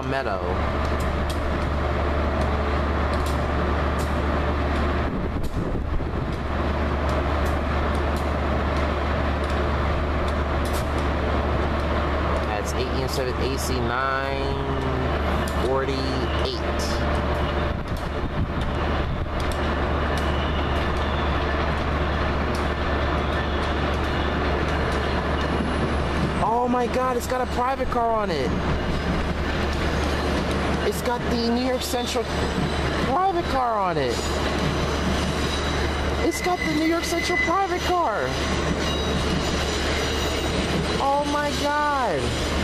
Palmetto. That's 1807 AC 948. Oh my God, it's got a private car on it. It's got the New York Central private car on it. It's got the New York Central private car. Oh my God.